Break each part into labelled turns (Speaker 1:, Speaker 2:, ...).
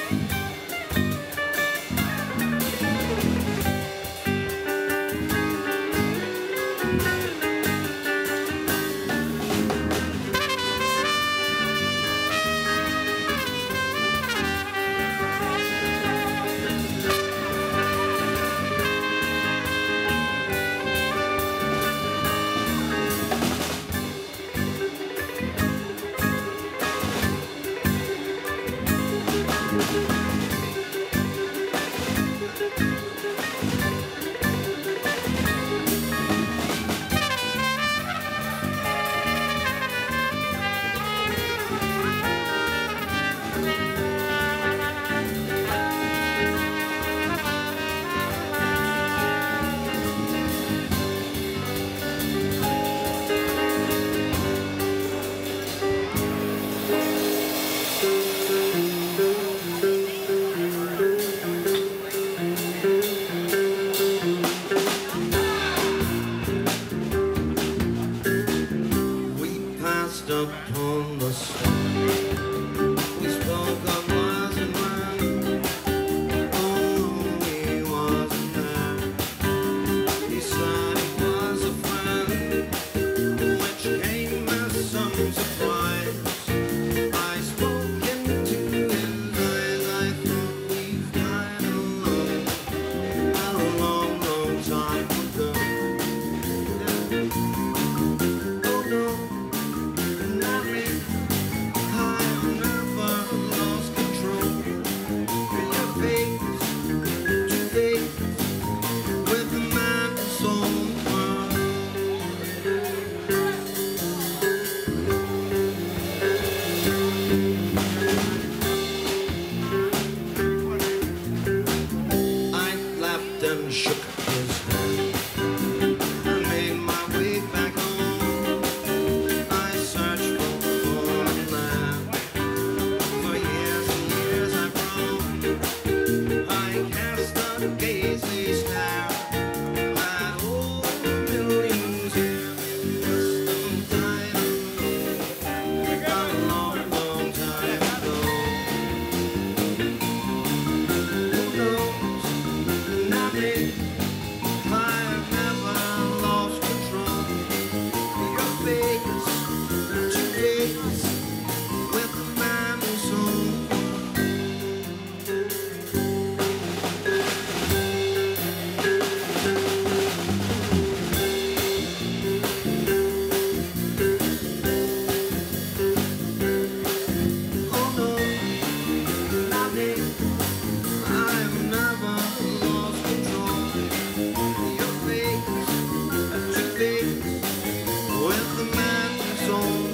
Speaker 1: upon the sun. We spoke of was and when, oh, he wasn't there. He said he was a friend, which came as some surprise. I spoke into his eyes, I thought we've died alone a long, long time ago. Oh no. And shook his hand. I made my way back home. I searched for foreign land. For years and years I've roamed. I cast a gazing stare at all the buildings here. Must have died alone a long, long time ago. Who knows? Not me. I've never lost control. Your face to face with the man who's home. Oh no, not me. I've never lost control. Your face to face with the man who's own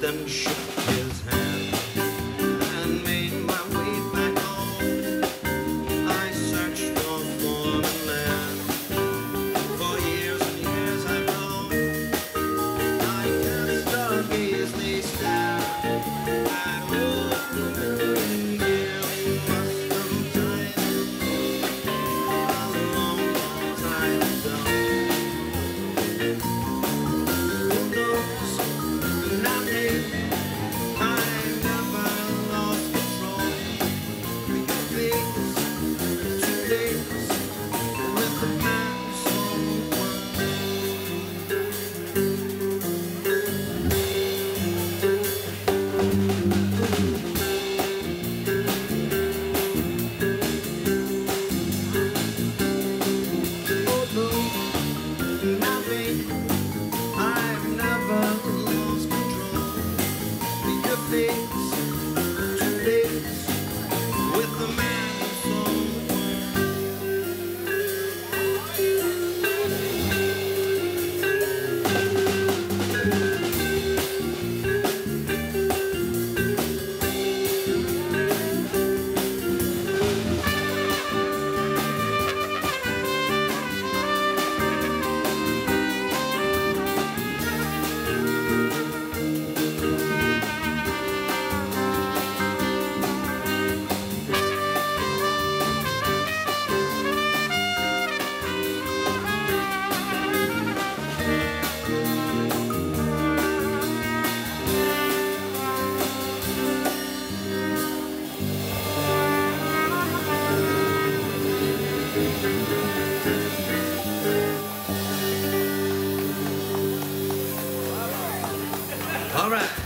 Speaker 1: then shook his hand and made my way back home. I searched for foreign land. For years and years I've known. I can't stargaze, they stare. I hope the year must have died a long, long time ago. Who knows? Not me. I never lost control. Because days, 2 days with the man so oh no, not me. I've never lost control. Because days, 2 days with the man so all right.